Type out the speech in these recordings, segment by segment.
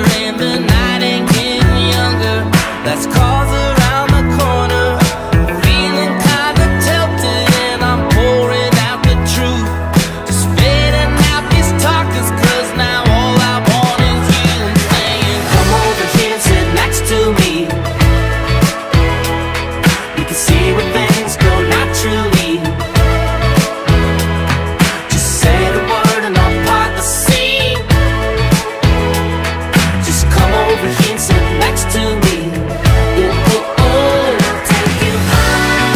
and the night ain't getting younger. That's cars around the corner. Feeling kinda tilted and I'm pouring out the truth. Just fading out these talkers, cause now all I want is you. And saying, come over here and sit next to me. We can see where things go naturally. Just say the word and I'll part the sea. Just come over here and sit next to me. Ooh, ooh, ooh, I'll take you high.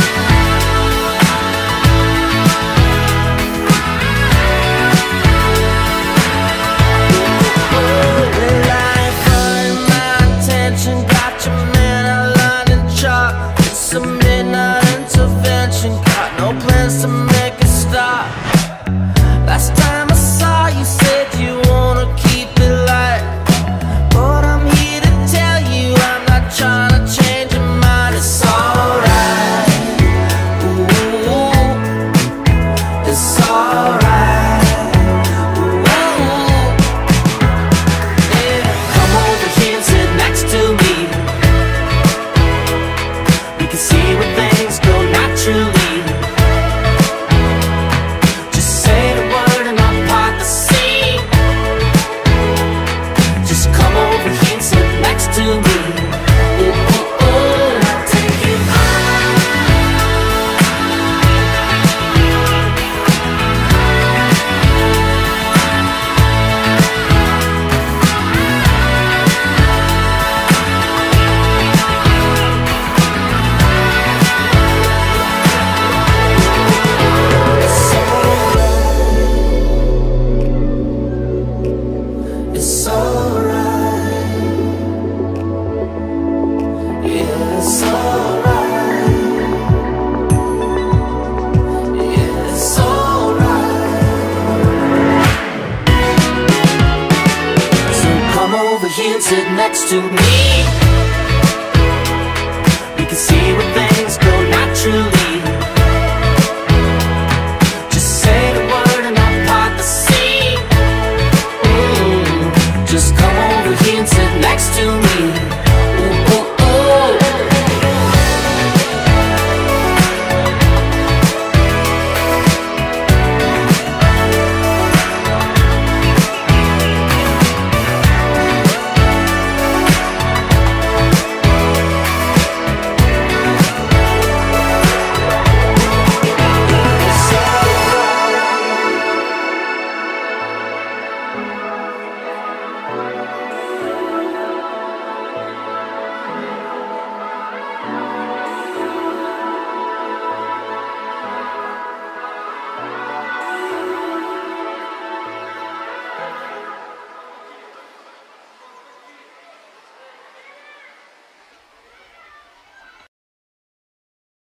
Ooh, ooh, ooh. Well, I ain't fronting my attention. Got your man outlined in chalk. It's a midnight intervention. Got no plans to make a stop. Last time I saw you said you wanna keep it light, but I'm here to tell you I'm not trying to change your mind. It's alright. Ooh, it's alright. Ooh, yeah. Come over here and sit next to me. We can see where things go naturally. Just say the word and I'll part the sea. Just come over here and sit next to me. Ooh, ooh, ooh, I'll take you It's alright. Yeah, it's alright. Yeah, it's alright. So come over here and sit next to me. We can see where things go naturally. Just say the word and I'll part the sea. Just come over here and sit next to me.